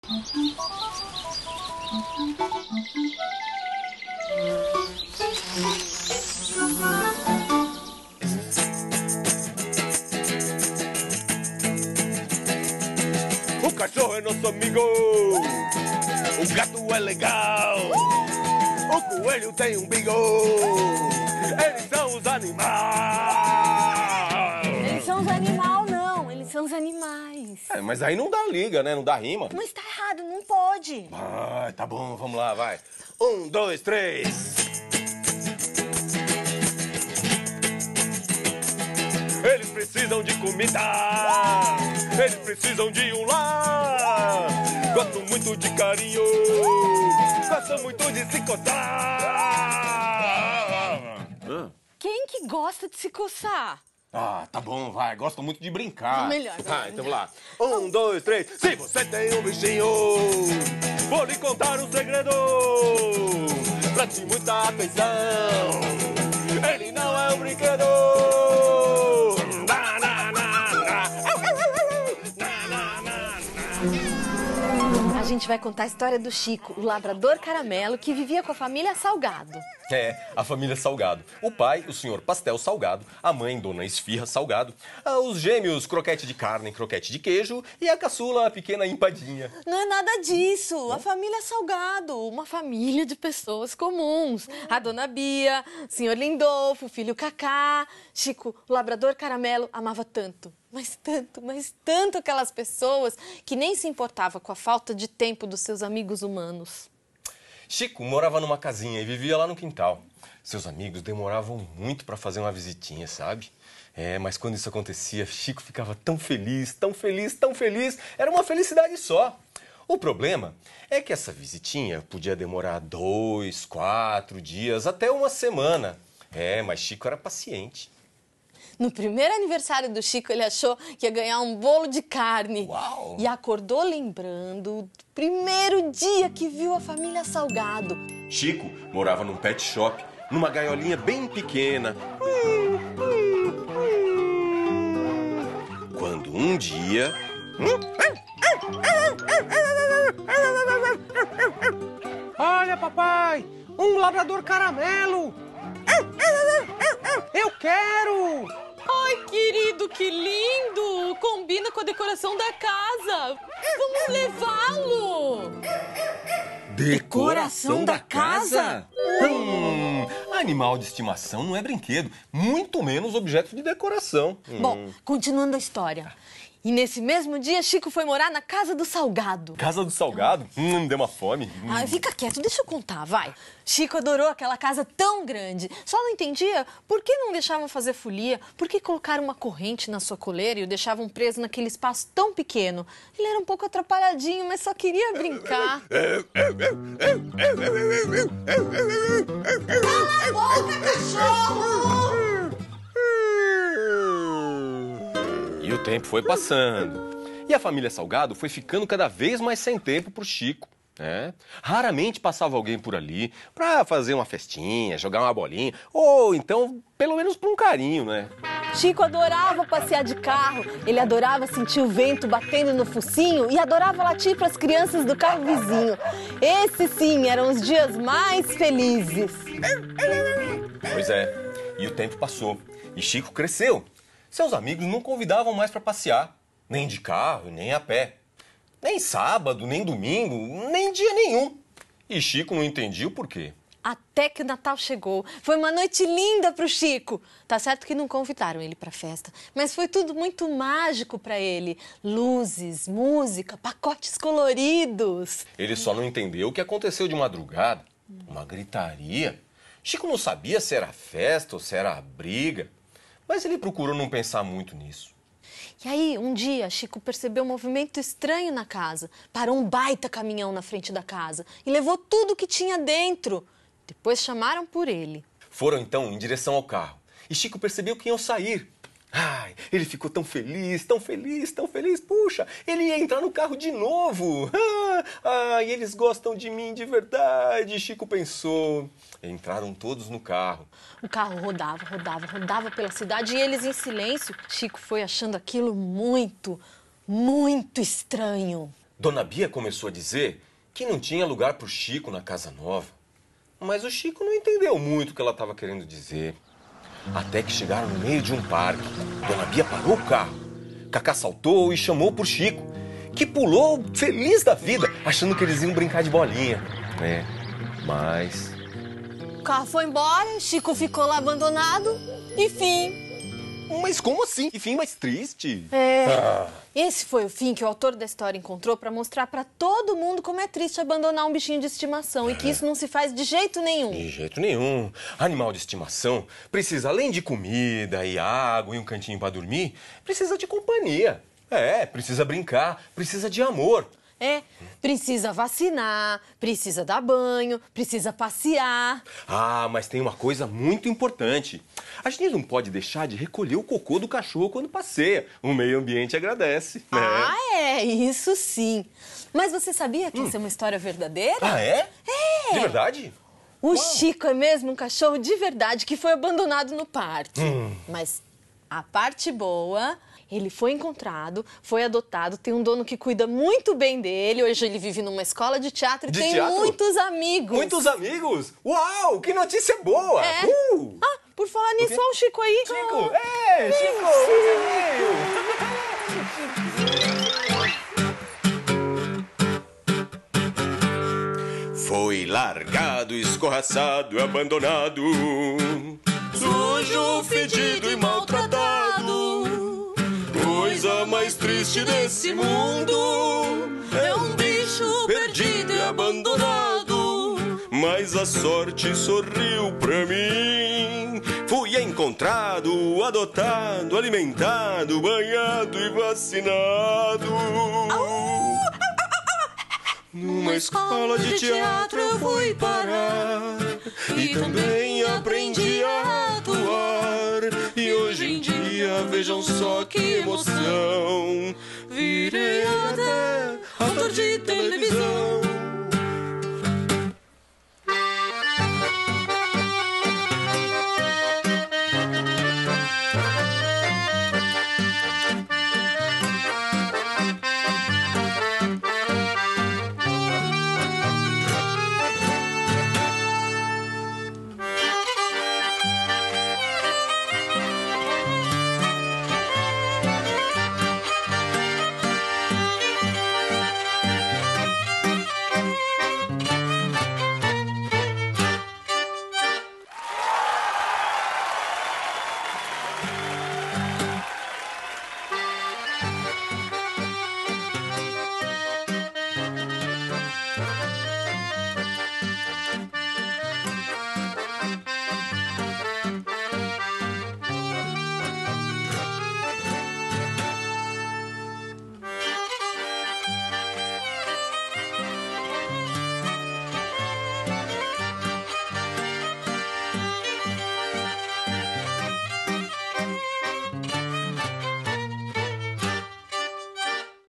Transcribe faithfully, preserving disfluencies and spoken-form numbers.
O cachorro é nosso amigo, o gato é legal, o coelho tem um bigo, eles são os animais. Eles são os animais, não, eles são os animais. É, mas aí não dá liga, né? Não dá rima. Mas tá errado, não pode. Ah, tá bom, vamos lá, vai. Um, dois, três. Eles precisam de comida, eles precisam de um lar. Gostam muito de carinho, gostam muito de se coçar. Quem que gosta de se coçar? Ah, tá bom, vai. Gostam muito de brincar. Melhor, melhor, Ah, então vamos lá. Um, dois, três. Se você tem um bichinho, vou lhe contar um segredo. Preste muita atenção. Ele não é um brinquedo. Na, na, na, na. Na, na, na, na. A gente vai contar a história do Chico, o labrador caramelo que vivia com a família Salgado. É, a família Salgado. O pai, o senhor Pastel Salgado, a mãe, Dona Esfirra Salgado, ah, os gêmeos Croquete de Carne, Croquete de Queijo e a caçula, a pequena Empadinha. Não é nada disso. A família Salgado, uma família de pessoas comuns. A dona Bia, o senhor Lindolfo, o filho Cacá. Chico, o labrador caramelo, amava tanto, mas tanto, mas tanto aquelas pessoas que nem se importava com a falta de tempo dos seus amigos humanos. Chico morava numa casinha e vivia lá no quintal. Seus amigos demoravam muito para fazer uma visitinha, sabe? É, mas quando isso acontecia, Chico ficava tão feliz, tão feliz, tão feliz. Era uma felicidade só. O problema é que essa visitinha podia demorar dois, quatro dias, até uma semana. É, mas Chico era paciente. No primeiro aniversário do Chico, ele achou que ia ganhar um bolo de carne. Uau! E acordou lembrando do primeiro dia que viu a família Salgado. Chico morava num pet shop, numa gaiolinha bem pequena. Quando um dia... Olha, papai, um labrador caramelo. Eu quero! Ai, querido, que lindo! Combina com a decoração da casa. Vamos levá-lo! Decoração da casa? Hum, animal de estimação não é brinquedo, muito menos objeto de decoração. Bom, continuando a história. E nesse mesmo dia, Chico foi morar na casa do Salgado. Casa do Salgado? Hum, me deu uma fome. Hum. Ah, fica quieto, deixa eu contar, vai. Chico adorou aquela casa tão grande. Só não entendia por que não deixavam fazer folia, por que colocaram uma corrente na sua coleira e o deixavam preso naquele espaço tão pequeno. Ele era um pouco atrapalhadinho, mas só queria brincar. Cala a boca, cachorro! E o tempo foi passando. E a família Salgado foi ficando cada vez mais sem tempo pro Chico. Né? Raramente passava alguém por ali pra fazer uma festinha, jogar uma bolinha, ou então, pelo menos por um carinho, né? Chico adorava passear de carro, ele adorava sentir o vento batendo no focinho e adorava latir para as crianças do carro vizinho. Esses, sim, eram os dias mais felizes. Pois é, e o tempo passou, e Chico cresceu. Seus amigos não convidavam mais para passear, nem de carro, nem a pé. Nem sábado, nem domingo, nem dia nenhum. E Chico não entendia o porquê. Até que o Natal chegou. Foi uma noite linda pro Chico. Tá certo que não convidaram ele pra festa, mas foi tudo muito mágico pra ele. Luzes, música, pacotes coloridos. Ele só não entendeu o que aconteceu de madrugada. Uma gritaria. Chico não sabia se era festa ou se era briga. Mas ele procurou não pensar muito nisso. E aí, um dia, Chico percebeu um movimento estranho na casa. Parou um baita caminhão na frente da casa e levou tudo que tinha dentro. Depois chamaram por ele. Foram, então, em direção ao carro. E Chico percebeu que iam sair. Ai, ele ficou tão feliz, tão feliz, tão feliz. Puxa, ele ia entrar no carro de novo. Ah, e eles gostam de mim de verdade, Chico pensou. Entraram todos no carro. O carro rodava, rodava, rodava pela cidade e eles em silêncio. Chico foi achando aquilo muito, muito estranho. Dona Bia começou a dizer que não tinha lugar pro Chico na casa nova. Mas o Chico não entendeu muito o que ela estava querendo dizer. Até que chegaram no meio de um parque. Dona Bia parou o carro. Cacá saltou e chamou por Chico, que pulou feliz da vida, achando que eles iam brincar de bolinha. É, mas... O carro foi embora, Chico ficou lá abandonado e fim. Mas como assim? Que fim mais triste. É, Ah. esse foi o fim que o autor da história encontrou para mostrar para todo mundo como é triste abandonar um bichinho de estimação e que isso não se faz de jeito nenhum. De jeito nenhum. Animal de estimação precisa, além de comida e água e um cantinho para dormir, precisa de companhia. É, precisa brincar, precisa de amor. É, precisa vacinar, precisa dar banho, precisa passear. Ah, mas tem uma coisa muito importante. A gente não pode deixar de recolher o cocô do cachorro quando passeia. O meio ambiente agradece, né? Ah, é, isso sim. Mas você sabia que essa é uma história verdadeira? Ah, é? É. De verdade? O Uau. Chico é mesmo um cachorro de verdade que foi abandonado no parque. Hum. Mas a parte boa... Ele foi encontrado, foi adotado, tem um dono que cuida muito bem dele. Hoje ele vive numa escola de teatro e de tem teatro? muitos amigos. Muitos amigos? Uau, que notícia boa! É. Uh. Ah, por falar nisso, olha o Chico aí. Chico, é, Chico, veio! Foi largado, escorraçado, abandonado, sujo, fedido e maltratado. Coisa mais triste desse mundo é um bicho perdido e abandonado. Mas a sorte sorriu pra mim. Fui encontrado, adotado, alimentado, banhado e vacinado. Numa escola de teatro eu fui parar e também aprendi a atuar. E hoje em dia vejam só que emoção, virei até ator de televisão.